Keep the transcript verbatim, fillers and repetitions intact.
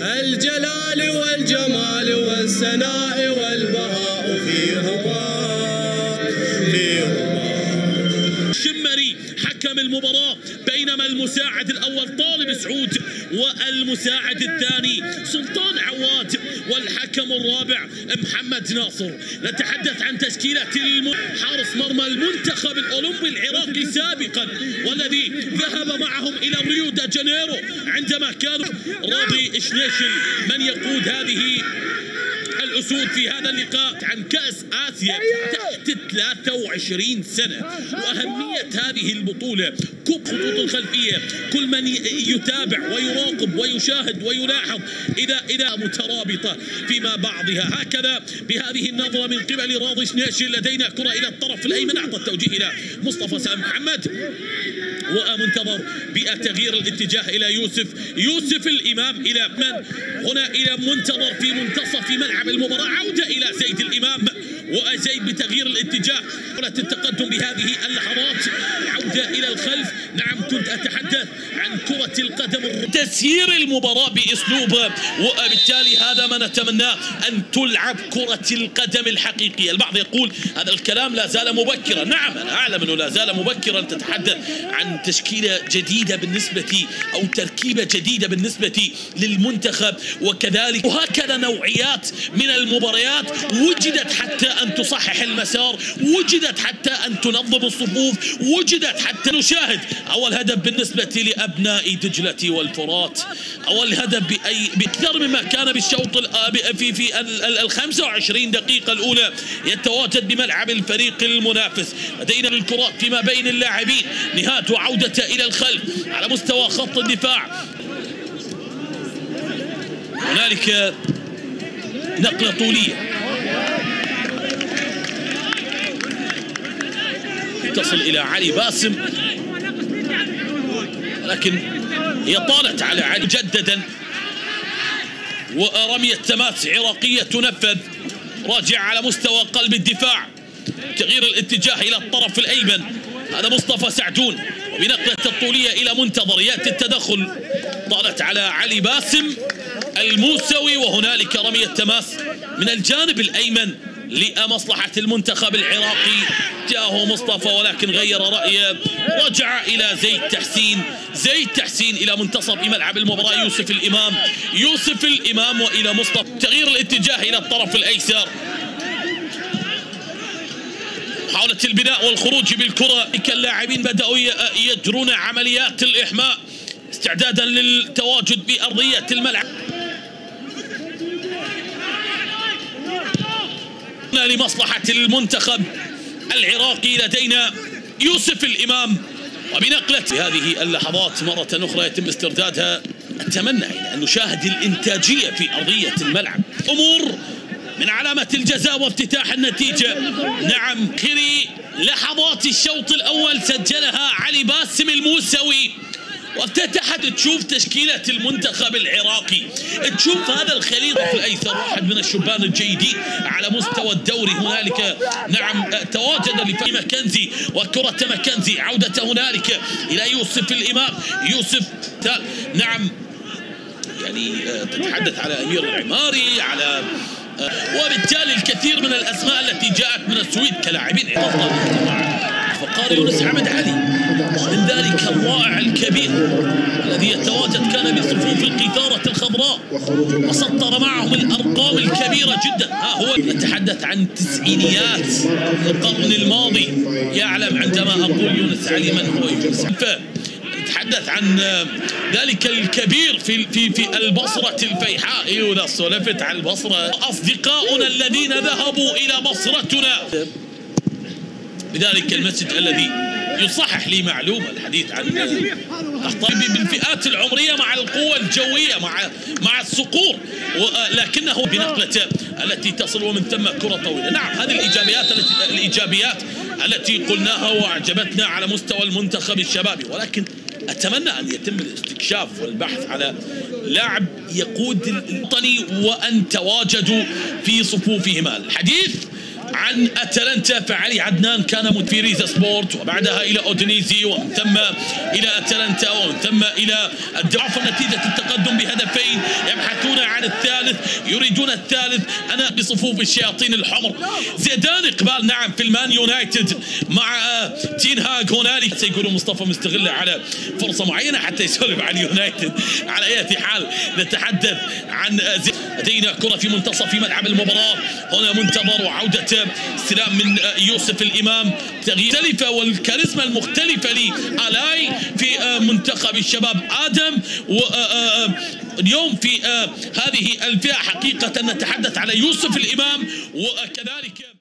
الجلال والجمال والسناء والبهاء في هواك في هواك. الشمري حكم المباراة، بينما المساعد الأول طالب سعود والمساعد الثاني سلطان عواد والحكم الرابع محمد ناصر. نتحدث عن تشكيلة حارس مرمى المنتخب الأولمبي العراقي سابقا والذي ذهب معهم إلى ريو دي جانيرو عندما كانوا راضي شنيشل من يقود هذه الأسود في هذا اللقاء عن كأس آسيا تحت ثلاثة وعشرين سنة. وأهمية هذه البطولة كوب خطوط الخلفية، كل من يتابع ويراقب ويشاهد ويلاحظ إذا إذا مترابطة فيما بعضها. هكذا بهذه النظرة من قبل راضي شنيشل. لدينا كرة إلى الطرف الأيمن، أعطى التوجيه إلى مصطفى سام محمد ومنتظر بتغيير الاتجاه إلى يوسف يوسف الإمام إلى من هنا إلى منتظر في منتصف ملعب المباراة. عودة إلى زيد الإمام وزيد بتغيير الاتجاه التقدم بهذه اللحظات. عودة إلى الخلف. نعم كنت أتحدث عن كرة القدم، تسيير المباراة بأسلوب، وبالتالي هذا ما نتمناه أن تلعب كرة القدم الحقيقية. البعض يقول هذا الكلام لا زال مبكرا. نعم أنا أعلم أنه لا زال مبكرا تتحدث عن تشكيلة جديدة بالنسبة أو تركيبة جديدة بالنسبة للمنتخب، وكذلك وهكذا نوعيات من المباريات وجدت حتى أن تصحح المسار، وجدت حتى أن تنظم الصفوف، وجدت حتى نشاهد أول هدف بالنسبة لأبناء دجلة والفرات. أول هدف بأي بأكثر مما كان بالشوط في في ال خمسة وعشرين دقيقة الأولى يتواجد بملعب الفريق المنافس. لدينا الكرات فيما بين اللاعبين، نهاية وعودة إلى الخلف على مستوى خط الدفاع. هنالك نقلة طولية تصل إلى علي باسم، لكن هي طالت على علي جددا، ورمية تماس عراقية تنفذ. راجع على مستوى قلب الدفاع، تغيير الاتجاه إلى الطرف الأيمن، هذا مصطفى سعدون، وبنقلة الطولية إلى منتظر يأتي التدخل. طالت على علي باسم الموسوي، وهنالك رمية تماس من الجانب الأيمن لمصلحة المنتخب العراقي. جاءه مصطفى ولكن غير رأيه، رجع إلى زيد تحسين زيد تحسين إلى منتصف ملعب المباراة. يوسف الإمام يوسف الإمام وإلى مصطفى، تغيير الاتجاه إلى الطرف الأيسر، محاولة البناء والخروج بالكرة. اللاعبين بدأوا يجرون عمليات الإحماء استعدادا للتواجد بأرضية الملعب لمصلحة المنتخب العراقي. لدينا يوسف الإمام وبنقلة هذه اللحظات مرة أخرى يتم استردادها. أتمنى أن نشاهد الإنتاجية في أرضية الملعب. أمور من علامة الجزاء وافتتاح النتيجة. نعم خيري لحظات الشوط الأول سجلها علي باسم الموسوي، وافتتحت. تشوف تشكيلة المنتخب العراقي، تشوف هذا الخليط في الأيسر واحد من الشبان الجيدين على مستوى الدوري. هنالك نعم تواجد لفي مكنزي وكرة مكنزي، عودة هنالك إلى يوسف الإمام. يوسف نعم يعني تتحدث على أمير العماري، على وبالتالي الكثير من الأسماء التي جاءت من السويد كلاعبين عراقيين. فقال يونس عبد علي من ذلك الرائع الكبير الذي يتواجد كان بصفوف القيثارة الخضراء وسطر معهم الأرقام الكبيرة جدا. ها هو نتحدث عن تسعينيات القرن الماضي. يعلم عندما أقول يونس علي من هو يونس. نتحدث عن ذلك الكبير في في في البصرة الفيحاء. إذا سولفت عن البصرة، أصدقاؤنا الذين ذهبوا إلى بصرتنا بذلك المسجد الذي يصحح لي معلومة الحديث عن بالفئات العمرية مع القوة الجوية مع مع الصقور، لكنه بنقلته التي تصل ومن ثم كرة طويلة. نعم هذه الإيجابيات التي الإيجابيات التي قلناها وأعجبتنا على مستوى المنتخب الشبابي، ولكن أتمنى أن يتم الاستكشاف والبحث على لاعب يقود الوطني وأن تواجدوا في صفوفهما. الحديث عن أتلانتا فعلي عدنان كان في ريزا سبورت، وبعدها إلى أودينيزي، ومن ثم إلى أتلانتا، ومن ثم إلى الدفاع. نتيجة التقدم بهدفين يبحثون الثالث، يريدون الثالث. أنا بصفوف الشياطين الحمر. زيدان إقبال نعم في المان يونايتد مع تين هاج هنالك. سيقولوا مصطفى مستغله على فرصة معينة حتى يسولف عن يونايتد. على أي حال نتحدث عن لدينا كرة في منتصف في ملعب المباراة. هنا منتظر وعودة استلام من يوسف الإمام، تغيير مختلفة والكاريزما المختلفة لآلاي في منتخب الشباب آدم. واليوم في هذه الفئة حقيقة نتحدث على يوسف الإمام وكذلك